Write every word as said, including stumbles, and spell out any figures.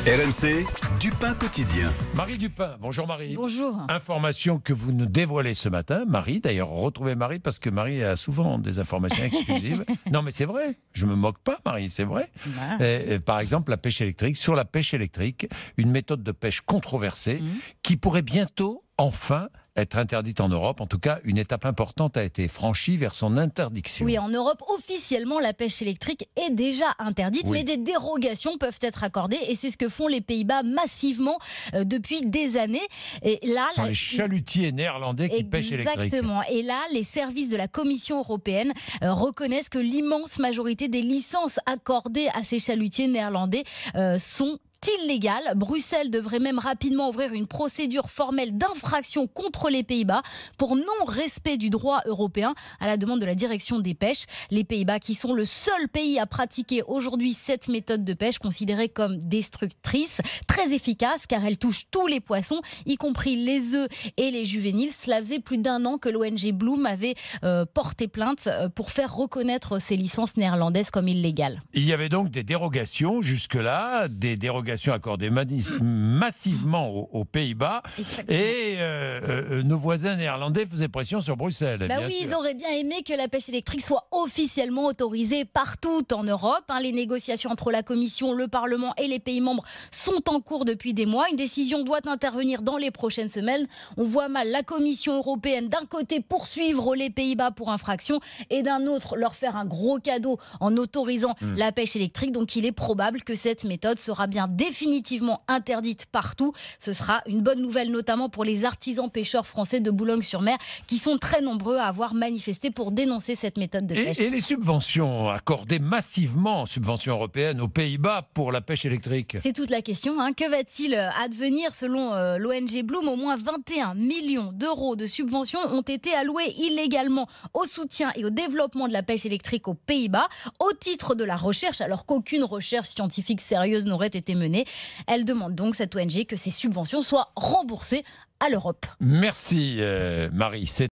R M C, Dupin quotidien. Marie Dupin, bonjour Marie. Bonjour. Information que vous nous dévoilez ce matin, Marie. D'ailleurs, retrouvez Marie parce que Marie a souvent des informations exclusives. Non, mais c'est vrai. Je me moque pas, Marie, c'est vrai. Ouais. Et, et, par exemple, la pêche électrique. Sur la pêche électrique, une méthode de pêche controversée Mmh. qui pourrait bientôt, enfin, être interdite en Europe. En tout cas, une étape importante a été franchie vers son interdiction. Oui, en Europe, officiellement, la pêche électrique est déjà interdite, Oui. mais des dérogations peuvent être accordées et c'est ce que font les Pays-Bas massivement euh, depuis des années. Et là, Ce sont la- les chalutiers néerlandais qui pêchent électrique. Exactement. Et là, les services de la Commission européenne euh, reconnaissent que l'immense majorité des licences accordées à ces chalutiers néerlandais euh, sont illégale. Bruxelles devrait même rapidement ouvrir une procédure formelle d'infraction contre les Pays-Bas pour non-respect du droit européen à la demande de la direction des pêches. Les Pays-Bas qui sont le seul pays à pratiquer aujourd'hui cette méthode de pêche considérée comme destructrice, très efficace car elle touche tous les poissons, y compris les œufs et les juvéniles. Cela faisait plus d'un an que l'O N G Bloom avait euh, porté plainte euh, pour faire reconnaître ces licences néerlandaises comme illégales. Il y avait donc des dérogations jusque-là, des dérogations accordées mani- massivement aux, aux Pays-Bas. Et euh, euh, nos voisins néerlandais faisaient pression sur Bruxelles. Bah bien oui, sûr. ils auraient bien aimé que la pêche électrique soit officiellement autorisée partout en Europe. Hein, les négociations entre la Commission, le Parlement et les pays membres sont en cours depuis des mois. Une décision doit intervenir dans les prochaines semaines. On voit mal la Commission européenne d'un côté poursuivre les Pays-Bas pour infraction et d'un autre leur faire un gros cadeau en autorisant Mmh. la pêche électrique. Donc il est probable que cette méthode sera bien définitivement interdite partout. Ce sera une bonne nouvelle notamment pour les artisans pêcheurs français de Boulogne-sur-Mer qui sont très nombreux à avoir manifesté pour dénoncer cette méthode de pêche. Et, et les subventions accordées massivement, subventions européennes aux Pays-Bas pour la pêche électrique. C'est toute la question. Hein. Que va-t-il advenir selon euh, l'O N G Bloom? Au moins vingt et un millions d'euros de subventions ont été alloués illégalement au soutien et au développement de la pêche électrique aux Pays-Bas au titre de la recherche, alors qu'aucune recherche scientifique sérieuse n'aurait été menée. Elle demande donc, cette O N G, que ces subventions soient remboursées à l'Europe. Merci euh, Marie. C'est